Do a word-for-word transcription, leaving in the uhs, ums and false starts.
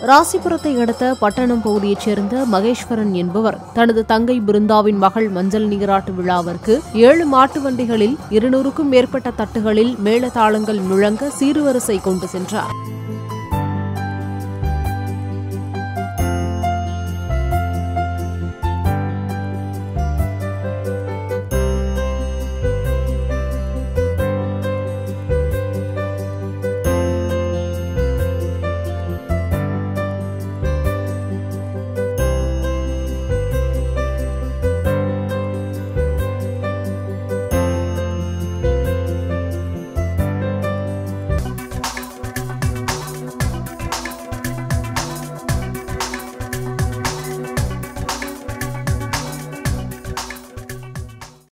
ராசிபுரத்தை அடுத்த பட்டணம் பகுதியைச் சேர்ந்த மகேஸ்வரன் என்பவர் தனது தங்கை பிருந்தாவின் மகள் மஞ்சள் நீராட்டு விழாவிற்கு ஏழு மாட்டு வண்டிகளில் இருநூறுக்கும் மேற்பட்ட தட்டுகளில் மேளதாளங்கள் முழங்க சீர்வரிசை கொண்டு சென்றார்.